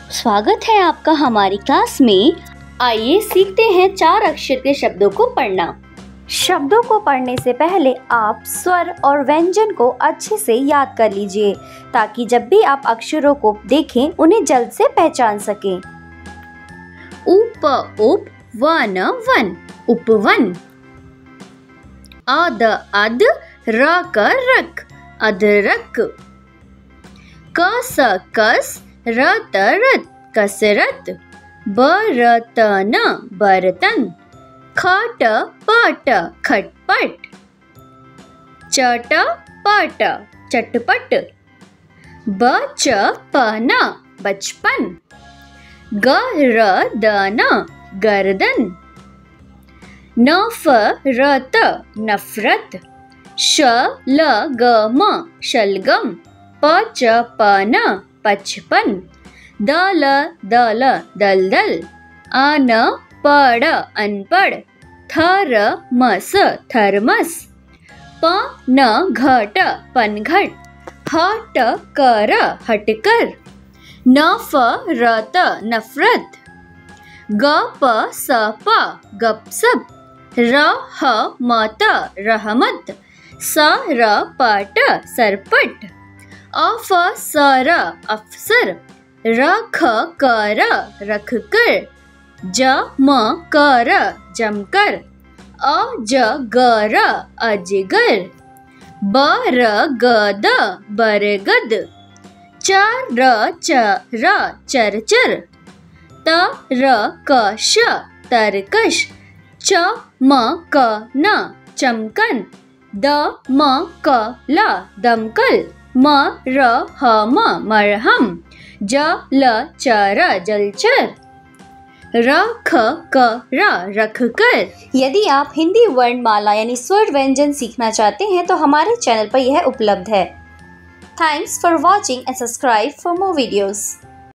स्वागत है आपका हमारी क्लास में। आइए सीखते हैं 4 अक्षर के शब्दों को पढ़ना। शब्दों को पढ़ने से पहले आप स्वर और व्यंजन को अच्छे से याद कर लीजिए ताकि जब भी आप अक्षरों को देखें उन्हें जल्द से पहचान सकें। उप उप वन वन उपवन। अद अद रक रक अदरक। कस कस रत रत कसरत। बरतन बर्तन। खट पट खटपट। चट पट चटपट। बचपन बचपन। गर्दन गर्दन। नफरत नफरत। शलगम शलगम। पचपन पचपन। दल दल दलदल। अनपढ़ अनपढ़। Thermos thermos. पनघट पनघट। हटकर हटकर। नफरत नफरत। गपसप गपसप। रहमत रहमत। सरपट सरपट। अफसर अफसर। रखकर रखकर। जमकर जमकर। अजगर अजगर। बरगद बरगद। चरचर चरचर। तरकश तरकश। चमकन चमकन। दमकल दमकल। मरहम मरहम। जलचर जलचर। रखकर रखकर। यदि आप हिंदी वर्णमाला यानी स्वर व्यंजन सीखना चाहते हैं तो हमारे चैनल पर यह उपलब्ध है। Thanks for watching and subscribe for more videos.